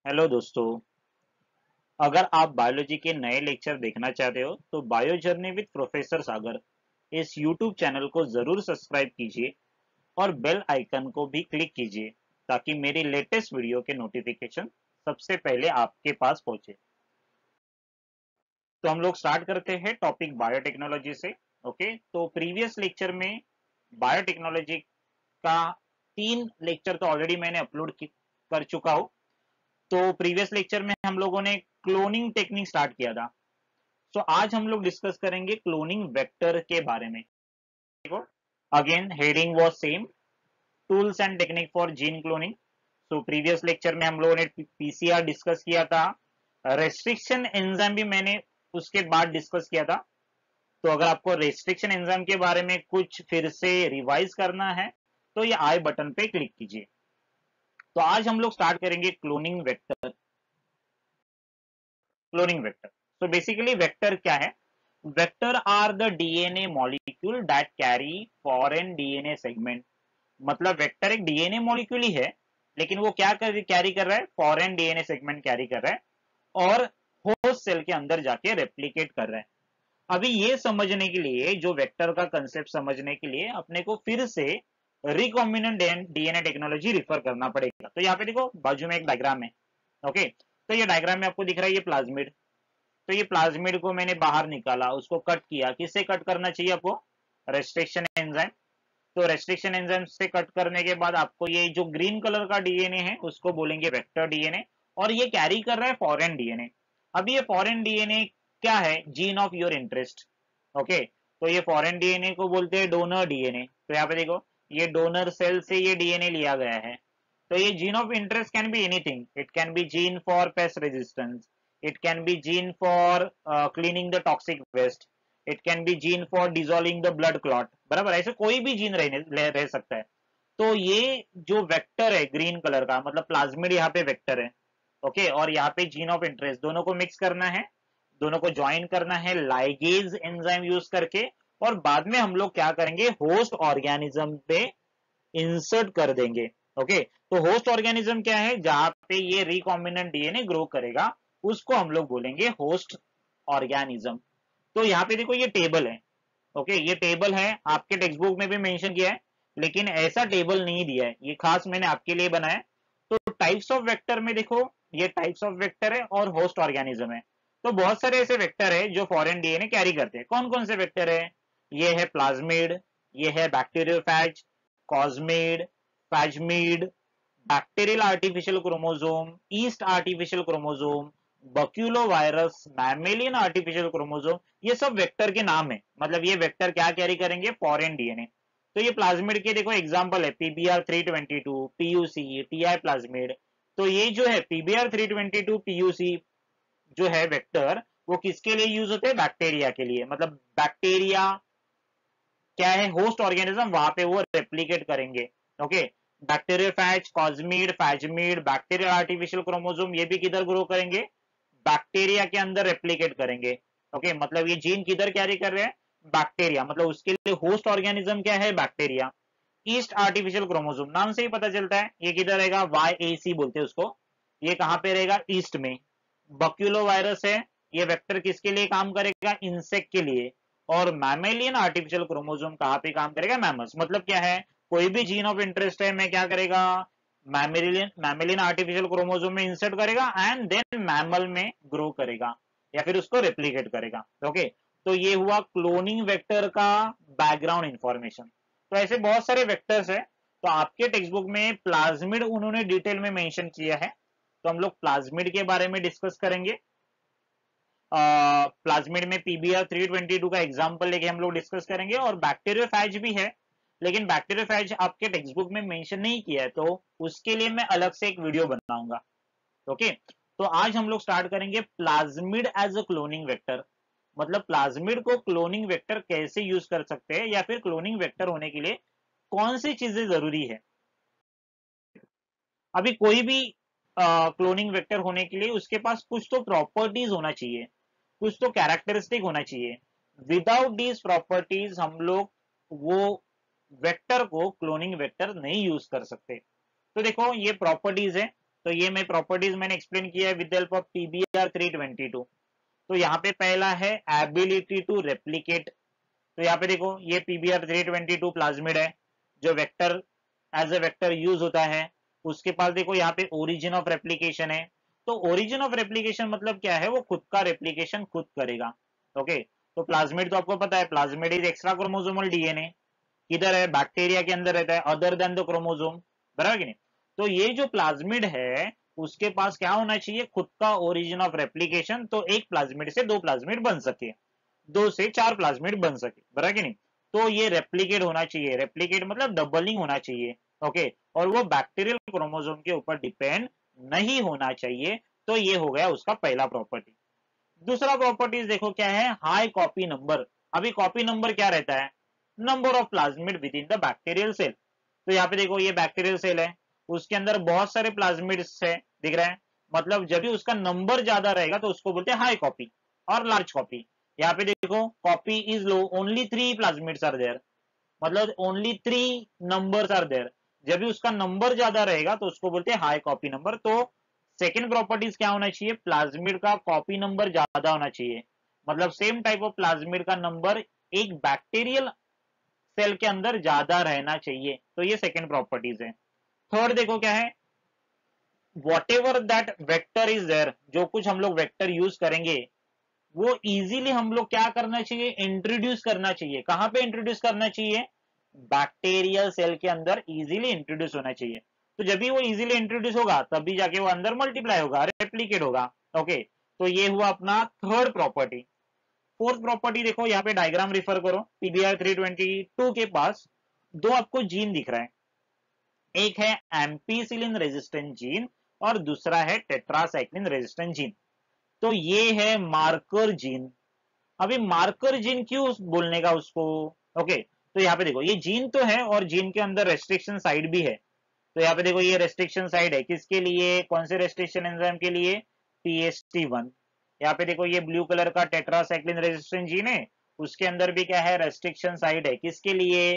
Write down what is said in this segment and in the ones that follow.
Hello दोस्तों। अगर आप बायोलॉजी के नए लेक्चर देखना चाहते हो तो bio journey with professor Sagar इस यूट्यूब चैनल को जरूर सब्सक्राइब कीजिए और बेल आइकन को भी क्लिक कीजिए ताकि मेरी लेटेस्ट वीडियो के नोटिफिकेशन सबसे पहले आपके पास पहुंचे। तो हम लोग स्टार्ट करते हैं टॉपिक बायोटेक्नोलॉजी से। ओके, तो प्रीवियस लेक्चर में बायोटेक्नोलॉजी का 3 लेक्चर तो ऑलरेडी मैंने अपलोड कर चुका हूं। तो प्रीवियस लेक्चर में हम लोगों ने क्लोनिंग टेक्निक स्टार्ट किया था। तो आज हम लोग डिस्कस करेंगे क्लोनिंग वेक्टर के बारे में। देखो, again heading was same, tools and technique for gene cloning. So previous lecture में हम लोगों ने पीसीआर डिस्कस किया था, रेस्ट्रिक्शन एंजाइम भी मैंने उसके बाद डिस्कस किया था। तो अगर आपको रेस्ट्रिक्शन एंजाइम के बारे में कुछ फिर से रिवाइज करना है तो ये आई बटन पे क्लिक कीजिए। तो आज हम लोग स्टार्ट करेंगे cloning vector. Cloning vector, so basically vector क्या है? Vector are the DNA molecule that carry foreign DNA segment. मतलब वेक्टर एक डीएनए मॉलिक्यूल ही है, लेकिन वो क्या कैरी कर रहा है? फॉरेन डीएनए सेगमेंट कैरी कर रहा है और होस्ट सेल के अंदर जाके रेप्लिकेट कर रहा है। अभी ये समझने के लिए, जो वेक्टर का कंसेप्ट समझने के लिए अपने को फिर से रिकॉम्बिनेंट डीएनए टेक्नोलॉजी रिफर करना पड़ेगा। तो यहाँ पे देखो, बाजू में एक डायग्राम है। ओके, तो ये डायग्राम में आपको दिख रहा है ये प्लाज्मिड। तो ये प्लाज्मिड को मैंने बाहर निकाला, उसको कट किया। किससे कट करना चाहिए आपको? Restriction enzyme. तो रेस्ट्रिक्शन एंजाइम से कट करने के बाद आपको ये जो ग्रीन कलर का डीएनए है उसको बोलेंगे वेक्टर डीएनए, और ये कैरी कर रहा है फॉरेन डीएनए। अब ये फॉरेन डीएनए क्या है? Gene of your interest. Okay, तो ये फॉरेन डीएनए को बोलते हैं डोनर डीएनए। तो यहाँ पे देखो, ये डोनर सेल से ये डीएनए लिया गया है। तो ये gene of interest can be anything. It can be gene for pest resistance, it can be gene for cleaning the toxic waste, it can be gene for dissolving the blood clot। बराबर, ऐसे कोई भी gene रह सकता है। तो ये जो वेक्टर है ग्रीन कलर का, मतलब प्लाज्मिड यहाँ पे वेक्टर है। ओके, और यहाँ पे जीन ऑफ इंटरेस्ट, दोनों को मिक्स करना है, दोनों को ज्वाइन करना है लाइगेज एंजाइम यूज करके। और बाद में हम लोग क्या करेंगे? होस्ट ऑर्गेनिज्म पे इंसर्ट कर देंगे। ओके, तो होस्ट ऑर्गेनिज्म क्या है? जहां पे ये रिकॉम्बिनेंट डीएनए ग्रो करेगा उसको हम लोग बोलेंगे होस्ट ऑर्गेनिज्म। तो यहाँ पे देखो, ये टेबल है। ओके, ये टेबल है, आपके टेक्स्ट बुक में भी मेंशन किया है, लेकिन ऐसा टेबल नहीं दिया है, ये खास मैंने आपके लिए बनाया। तो टाइप्स ऑफ वेक्टर में देखो, ये टाइप्स ऑफ वेक्टर है और होस्ट ऑर्गेनिज्म है। तो बहुत सारे ऐसे वेक्टर है जो फॉरेन डीएनए कैरी करते हैं। कौन कौन से वेक्टर है? ये है प्लाज्मिड, ये है bacteriophage, cosmid, phagemid, bacterial artificial chromosome, yeast artificial chromosome, baculovirus, mammalian artificial chromosome. ये सब वेक्टर के नाम है। मतलब ये वेक्टर क्या कैरी करेंगे? Foreign DNA. तो ये प्लाज्मिड के देखो एग्जांपल है, PBr322, PUC, TI प्लाज्मिड। तो ये जो है PBr322 PUC जो है वेक्टर, वो किसके लिए यूज होते हैं? बैक्टीरिया के लिए। मतलब बैक्टीरिया क्या है? होस्ट ऑर्गेनिज्म, वहां पे वो रेप्लिकेट करेंगे। Okay, bacteriophage, cosmid, phagemid, bacterial artificial chromosome, ये भी किधर ग्रो करेंगे? बैक्टीरिया के अंदर रेप्लिकेट करेंगे। ओके, मतलब ये जीन किधर कैरी कर रहे हैं? बैक्टीरिया। मतलब उसके लिए होस्ट ऑर्गेनिज्म क्या है? बैक्टीरिया। ईस्ट आर्टिफिशियल क्रोमोसोम, नाम से ही पता चलता है ये किधर रहेगा? YAC बोलते हैं उसको। ये कहां पे रहेगा? ईस्ट में। बक्यूलो वायरस है, ये वेक्टर किसके लिए काम करेगा? इंसेक्ट के लिए। और मैमेलियन आर्टिफिशियल क्रोमोसोम कहां पे काम करेगा? मैमल्स। मतलब क्या है? कोई भी जीन ऑफ इंटरेस्ट है, मैं क्या करेगा? मैमेलियन आर्टिफिशियल क्रोमोसोम में इंसर्ट करेगा एंड देन मैमल में ग्रो करेगा या फिर उसको रेप्लिकेट करेगा। ओके, तो ये हुआ क्लोनिंग वेक्टर का बैकग्राउंड इंफॉर्मेशन। तो ऐसे बहुत सारे वेक्टर्स है। तो आपके टेक्स्ट बुक में प्लाज्मिड उन्होंने डिटेल में मेंशन किया है, तो हम लोग प्लाज्मिड के बारे में डिस्कस करेंगे। प्लाज्मिड में PBr322 का एग्जांपल लेके हम लोग डिस्कस करेंगे। और बैक्टीरियोफेज भी है, लेकिन बैक्टीरियोफेज आपके टेक्स्ट बुक में मेंशन नहीं किया है, तो उसके लिए मैं अलग से एक वीडियो बनाऊंगा। ओके, तो आज हम लोग स्टार्ट करेंगे plasmid as a cloning vector. मतलब प्लाज्मिड को क्लोनिंग वेक्टर कैसे यूज कर सकते हैं, या फिर क्लोनिंग वेक्टर होने के लिए कौन सी चीजें जरूरी है। अभी कोई भी क्लोनिंग वेक्टर होने के लिए उसके पास कुछ तो प्रॉपर्टीज होना चाहिए, कुछ तो कैरेक्टरिस्टिक होना चाहिए। विदाउट दीज प्रॉपर्टीज हम लोग वो वेक्टर को क्लोनिंग वेक्टर नहीं यूज कर सकते। तो देखो, ये प्रॉपर्टीज है। तो ये मैं प्रॉपर्टीज मैंने एक्सप्लेन किया है विद हेल्प ऑफ पीबीआर 322। तो यहाँ पे पहला है एबिलिटी टू रेप्लिकेट। तो यहाँ पे देखो ये पीबीआर 322 प्लाज्मिड है जो vector as a vector use होता है। उसके पास देखो यहाँ पे ओरिजिन ऑफ रेप्लिकेशन है। तो ओरिजिन ऑफ रेप्लिकेशन मतलब क्या है, वो खुद का रेप्लिकेशन खुद करेगा। ओके, तो प्लाज्मिड तो आपको पता है, plasmid is extra chromosomal DNA. किधर है, बैक्टीरिया के अंदर रहता है, अदर देन द क्रोमोसोम, बराबर कि नहीं। तो ये जो प्लाज्मिड है उसके पास क्या होना चाहिए, खुद का ओरिजिन ऑफ रेप्लिकेशन, तो एक प्लाज्मिड से दो प्लाज्मिड बन सके, दो से चार प्लाज्मिड बन सके, बराबर कि नहीं। तो ये रेप्लिकेट होना चाहिए, रेप्लिकेट मतलब डबलिंग होना चाहिए। ओके, और वो बैक्टीरियल क्रोमोसोम के ऊपर डिपेंड नहीं होना चाहिए। तो ये हो गया उसका पहला प्रॉपर्टी। दूसरा प्रॉपर्टीज देखो क्या है, हाई कॉपी नंबर। अभी कॉपी नंबर क्या रहता है, number of plasmid within the bacterial cell. तो यहाँ पे देखो ये बैक्टीरियल सेल है, उसके अंदर बहुत सारे प्लाज्मिड्स है, दिख रहा है। मतलब जब भी उसका नंबर ज्यादा रहेगा तो उसको बोलते हैं हाई कॉपी और लार्ज कॉपी। यहाँ पे देखो copy is low, only 3 plasmids are there, मतलब ओनली 3 नंबर्स आर देयर। जब भी उसका नंबर ज्यादा रहेगा तो उसको बोलते हैं हाई कॉपी नंबर। तो सेकेंड प्रॉपर्टीज क्या होना चाहिए, प्लाज्मिड का कॉपी नंबर ज्यादा होना चाहिए, मतलब सेम टाइप ऑफ प्लाज्मिड का नंबर एक बैक्टीरियल सेल के अंदर ज्यादा रहना चाहिए। तो ये सेकेंड प्रॉपर्टीज है। थर्ड देखो क्या है, whatever that vector is there, जो कुछ हम लोग वेक्टर यूज करेंगे वो इजीली हम लोग क्या करना चाहिए, इंट्रोड्यूस करना चाहिए। कहां पे इंट्रोड्यूस करना चाहिए, बैक्टीरियल सेल के अंदर इजीली इंट्रोड्यूस होना चाहिए। तो जब भी वो इजीली इंट्रोड्यूस होगा तभी जाके वो अंदर मल्टीप्लाई होगा, रेप्लीकेट होगा। ओके, तो ये हुआ अपना थर्ड प्रॉपर्टी। फोर्थ प्रॉपर्टी देखो, यहाँ पे डायग्राम रिफर करो, पीबीआर 322 के पास दो आपको जीन दिख रहा है, एक है एम्पीसिलिन रेजिस्टेंट जीन और दूसरा है टेट्रासाइक्लिन रेजिस्टेंट जीन। तो ये है मार्कर जीन। अभी मार्कर जीन क्यों बोलने का उसको, ओके, तो यहाँ पे देखो ये जीन तो है और जीन के अंदर रेस्ट्रिक्शन साइड भी है। तो यहाँ पे देखो ये रेस्ट्रिक्शन साइड है किसके लिए, कौन से रेस्ट्रिक्शन एंजाइम के लिए, PST1। यहाँ पे देखो ये ब्लू कलर का टेट्रासाइक्लिन रेजिस्टेंट जीन है, उसके अंदर भी क्या है, रेस्ट्रिक्शन साइड है, किसके लिए,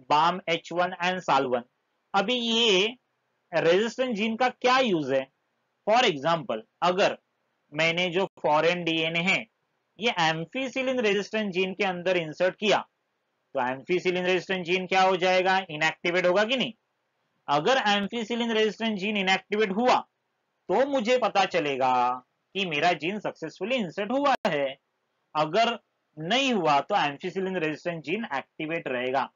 BAM-H1 एंड SAL1। अभी ये रेजिस्टेंट जीन का क्या यूज है, फॉर एग्जाम्पल अगर मैंने जो फॉरेन डीएनए है ये एम्फीसिलिन रेजिस्टेंट जीन के अंदर इंसर्ट किया, तो एम्फीसिलिन रेजिस्टेंट जीन क्या हो जाएगा, इनएक्टिवेट होगा कि नहीं। अगर एम्फीसिलिन रेजिस्टेंट जीन इनएक्टिवेट हुआ तो मुझे पता चलेगा कि मेरा जीन सक्सेसफुली इंसर्ट हुआ है। अगर नहीं हुआ तो एम्फीसिलिन रेजिस्टेंट जीन एक्टिवेट रहेगा।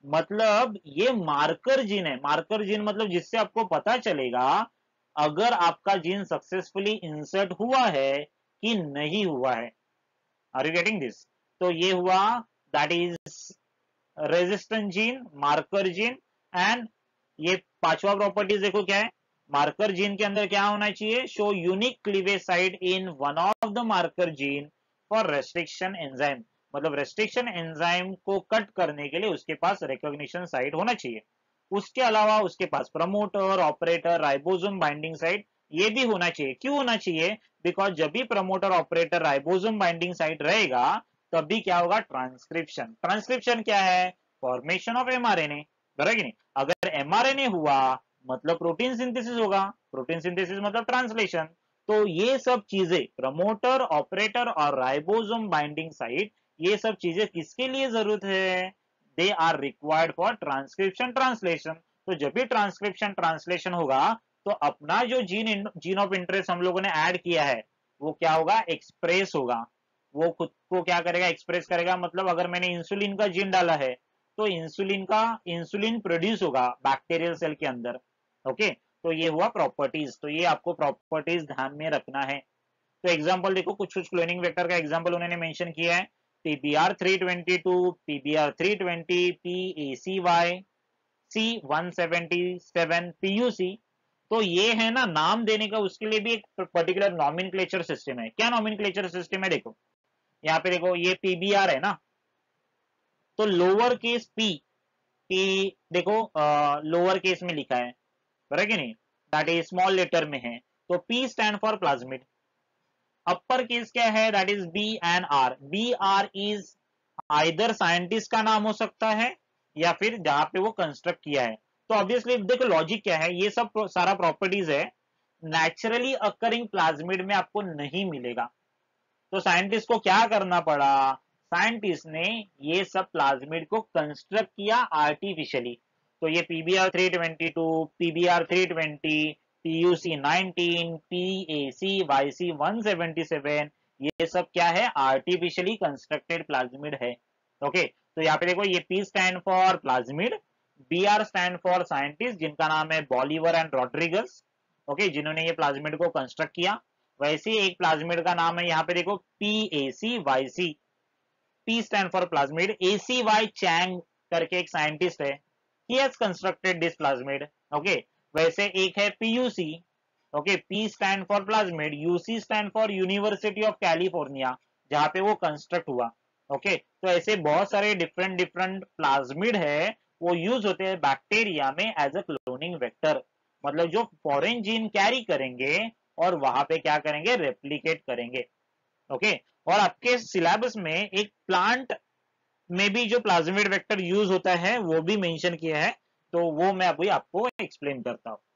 मतलब ये मार्कर जीन है, मार्कर जीन मतलब जिससे आपको पता चलेगा अगर आपका जीन सक्सेसफुली इंसर्ट हुआ है कि नहीं हुआ है। Are you getting this. तो ये हुआ that is resistant gene, marker gene. And ये पांचवा प्रॉपर्टीज देखो क्या है, मार्कर जीन के अंदर क्या होना चाहिए, show unique cleavage site in one of the marker gene for restriction enzyme. मतलब रेस्ट्रिक्शन एंजाइम को कट करने के लिए उसके पास रिकॉग्निशन साइट होना चाहिए। उसके अलावा उसके पास promoter, operator, ribosome binding site ये भी होना चाहिए। क्यों होना चाहिए, बिकॉज जब भी promoter, operator, ribosome binding site रहेगा तभी क्या होगा, ट्रांसक्रिप्शन। ट्रांसक्रिप्शन क्या है, फॉर्मेशन ऑफ एमआरएनए, बराबर कि नहीं। अगर एमआरएनए हुआ मतलब प्रोटीन सिंथेसिस होगा, प्रोटीन सिंथेसिस मतलब ट्रांसलेशन। तो ये सब चीजें प्रमोटर, ऑपरेटर और राइबोसोम बाइंडिंग साइट, ये सब चीजें किसके लिए जरूरत है, they are required for transcription translation. तो जब भी ट्रांसक्रिप्शन ट्रांसलेशन होगा तो अपना जो जीन ऑफ इंटरेस्ट हम लोगों ने ऐड किया है वो क्या होगा, एक्सप्रेस होगा। वो खुद को क्या करेगा, एक्सप्रेस करेगा। मतलब अगर मैंने इंसुलिन का जीन डाला है तो इंसुलिन प्रोड्यूस होगा बैक्टीरियल सेल के अंदर। ओके, तो ये हुआ प्रॉपर्टीज। तो ये आपको प्रॉपर्टीज ध्यान में रखना है। तो एग्जांपल देखो, कुछ कुछ क्लोनिंग वेक्टर का एग्जांपल उन्होंने मेंशन किया है, PBR 322, PBR 320, PACY, C177, PUC। तो ये है ना, नाम देने का उसके लिए भी एक पर्टिकुलर नॉमेनक्लेचर सिस्टम है। क्या नॉमेनक्लेचर सिस्टम है, देखो यहाँ पे देखो ये PBR है ना, तो लोअर केस पी देखो लोअर केस में लिखा है, बराबर कि नहीं, दैट इज स्मॉल लेटर में है। तो P stand for plasmid. Upper case क्या है, that is BNR। BR is either scientist का नाम हो सकता है या फिर जहां पे वो कंस्ट्रक्ट किया है। तो ऑब्वियसली देखो लॉजिक क्या है, ये सब सारा प्रॉपर्टीज है। नेचुरली अकरिंग प्लाज्मिड में आपको नहीं मिलेगा। तो साइंटिस्ट को क्या करना पड़ा, साइंटिस्ट ने ये सब प्लाज्मिड को कंस्ट्रक्ट किया आर्टिफिशियली। तो ये PBR 322, PBR 320, PUC 19, PAC YC 177, ये सब क्या है, आर्टिफिशियली कंस्ट्रक्टेड प्लाज्मिड है। ओके, तो यहाँ पे देखो ये P stand for plasmid, B R stand for scientist जिनका नाम है बॉलीवर एंड रॉड्रिगस, ओके, जिन्होंने ये प्लाज्मिड को कंस्ट्रक्ट किया। वैसे ही एक प्लाज्मिड का नाम है यहाँ पे देखो PACYC, P stand for plasmid, ACY Chang करके एक साइंटिस्ट है, he has constructed this plasmid, okay. वैसे एक है PUC, okay, P stand for plasmid, UC stand for university of California, जहां पे वो कंस्ट्रक्ट हुआ, ओके। तो ऐसे बहुत सारे डिफरेंट डिफरेंट प्लाज्मिड है, वो यूज होते हैं बैक्टीरिया में एज अ क्लोनिंग वेक्टर, मतलब जो फॉरेन जीन कैरी करेंगे और वहां पे क्या करेंगे, रेप्लिकेट करेंगे, ओके। और आपके सिलेबस में एक प्लांट में भी जो प्लाज्मिड वेक्टर यूज होता है वो भी मेंशन किया है, तो वो मैं अभी आपको एक्सप्लेन करता हूँ।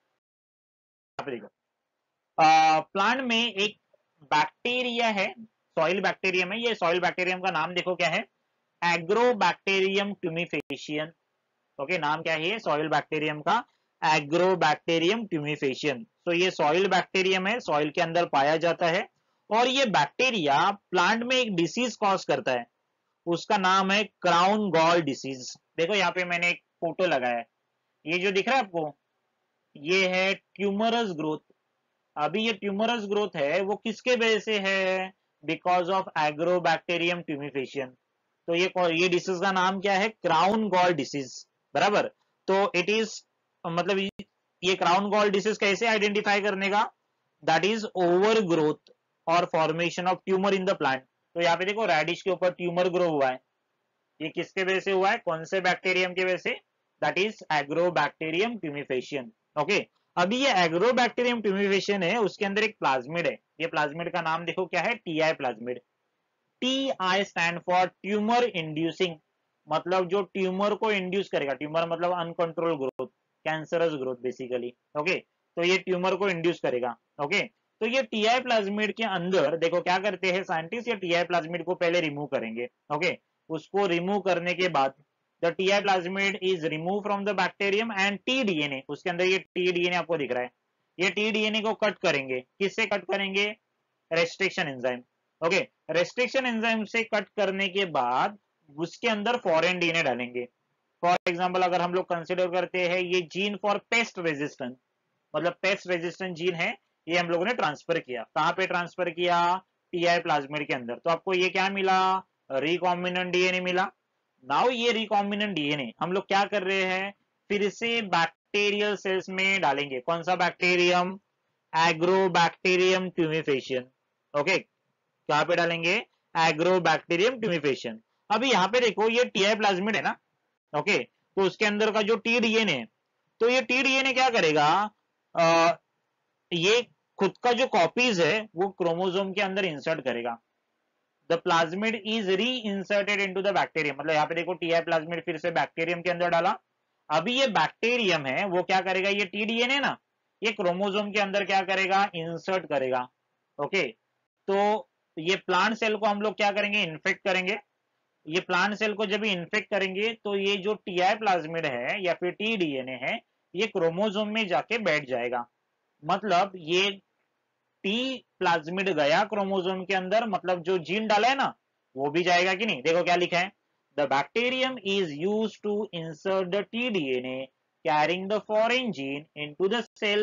प्लांट में एक बैक्टीरिया है, सॉइल बैक्टीरियम है, ये सॉइल बैक्टीरियम का नाम देखो क्या है, एग्रोबैक्टीरियम ट्यूमिफेशियन, ओके, नाम क्या है सॉइल बैक्टीरियम का, एग्रोबैक्टीरियम ट्यूमिफेशियन। तो ये सॉइल बैक्टीरियम है, सॉइल के अंदर पाया जाता है, और ये बैक्टीरिया प्लांट में एक डिसीज कॉज करता है, उसका नाम है क्राउन गॉल डिसीज। देखो यहाँ पे मैंने एक फोटो लगाया है, ये जो दिख रहा है आपको, ये है ट्यूमरस ग्रोथ। अभी ये ट्यूमरस ग्रोथ है वो किसके वजह से है, बिकॉज ऑफ एग्रोबैक्टीरियम ट्यूमिफेशियन। तो ये डिसीज का नाम क्या है, क्राउन गॉल डिसीज, बराबर। तो इट इज, मतलब ये क्राउन गॉल डिसीज कैसे आइडेंटिफाई करने का, दैट इज ओवर ग्रोथ और formation of tumour in the plant. तो यहाँ पे देखो रेडिश के ऊपर ट्यूमर ग्रो हुआ है, ये किसके वजह से हुआ है, कौन से बैक्टीरियम की वजह से, that is agrobacterium tumefaciens, okay. अभी ये एग्रोबैक्टीरियम ट्यूमिफेशियन है, उसके अंदर एक प्लाज्मिड है, ये प्लाज्मिड का नाम देखो क्या है, Ti plasmid. Ti stand for tumour inducing, मतलब जो ट्यूमर को इंड्यूस करेगा, ट्यूमर मतलब uncontrol growth, cancerous growth basically, okay. तो ये ट्यूमर को इंड्यूस करेगा, ओके। तो ये टीआई प्लाज्मिड के अंदर देखो क्या करते हैं साइंटिस्ट, ये टीआई प्लाज्मिड को पहले रिमूव करेंगे, ओके। उसको रिमूव करने के बाद the Ti plasmid is remove from the bacterium and T DNA, उसके अंदर ये टीडीएनए आपको दिख रहा है, ये टीडीएनए को कट करेंगे, किससे कट करेंगे, restriction enzyme, okay. Restriction enzyme से कट करने के बाद उसके अंदर फॉरेन डीएनए डालेंगे। फॉर एग्जांपल अगर हम लोग कंसिडर करते हैं ये जीन फॉर पेस्ट रेजिस्टेंट, मतलब पेस्ट रेजिस्टेंट जीन है, ये हम लोगों ने ट्रांसफर किया, कहां पे ट्रांसफर किया, टीआई प्लाज्मिड के अंदर। तो आपको ये क्या मिला, रिकॉम्बिनेंट डीएनए मिला। नाउ ये रिकॉम्बिनेंट डीएनए हम लोग क्या कर रहे हैं, फिर से बैक्टीरियल सेल्स में डालेंगे, कौन सा बैक्टीरियम, एग्रोबैक्टीरियम ट्यूमिफेशियन, ओके। कहां पे डालेंगे, एग्रोबैक्टीरियम ट्यूमिफेशियन। अभी यहाँ पे देखो ये टीआई प्लाज्मिड है ना, ओके। तो उसके अंदर का जो टीडीएनए है, तो ये टीडीएनए क्या करेगा, आ, ये खुद का जो कॉपीज है वो क्रोमोसोम के अंदर इंसर्ट करेगा। The plasmid is re inserted into the bacterium, मतलब यहाँ पे देखो टीआई प्लाज्मिड फिर से बैक्टीरियम के अंदर डाला। अभी ये बैक्टीरियम है वो क्या करेगा, ये टीडीएनए ना, ये क्रोमोसोम के अंदर क्या करेगा, इंसर्ट करेगा, ओके। तो ये प्लांट सेल को हम लोग क्या करेंगे, इन्फेक्ट करेंगे। ये प्लांट सेल को जब इन्फेक्ट करेंगे तो ये जो टीआई प्लाज्मिड है या फिर टीडीएनए है, ये क्रोमोसोम में जाके बैठ जाएगा। मतलब ये टी प्लाज्मिड गया क्रोमोसोम के अंदर, मतलब जो जीन डाला है ना वो भी जाएगा कि नहीं। देखो क्या लिखा है, the bacterium is use to insert the T DNA carrying the foreign gene into the cell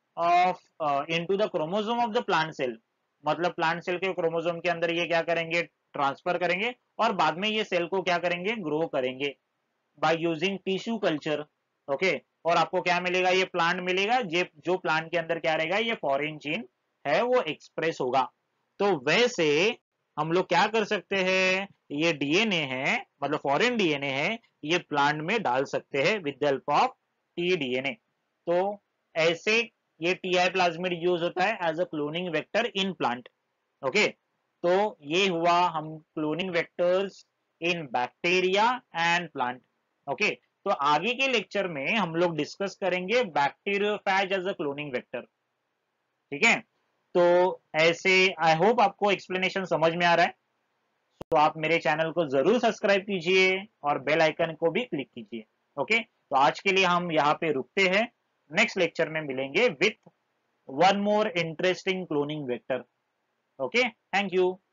of into the chromosome of the plant cell, मतलब प्लांट सेल के क्रोमोसोम के अंदर ये क्या करेंगे, ट्रांसफर करेंगे, और बाद में ये सेल को क्या करेंगे, ग्रो करेंगे by using tissue culture, okay. और आपको क्या मिलेगा, ये प्लांट मिलेगा, ये जो प्लांट के अंदर क्या रहेगा, ये फॉरेन जीन है वो एक्सप्रेस होगा। तो वैसे हम लोग क्या कर सकते हैं, ये डीएनए है, मतलब फॉरेन डीएनए है, ये प्लांट में डाल सकते हैं with the help of TDNA. तो ऐसे ये टीआई प्लाज्मिड यूज होता है as a cloning vector in plant, okay. तो ये हुआ हम cloning vectors in bacteria and plant, okay. तो आगे के लेक्चर में हम लोग डिस्कस करेंगे bacteriophage as a cloning vector. ठीक है। तो ऐसे आई होप आपको एक्सप्लेनेशन समझ में आ रहा है। तो आप मेरे चैनल को जरूर सब्सक्राइब कीजिए और बेल आइकन को भी क्लिक कीजिए। ओके, तो आज के लिए हम यहाँ पे रुकते हैं। नेक्स्ट लेक्चर में मिलेंगे with one more interesting cloning vector. Okay, thank you.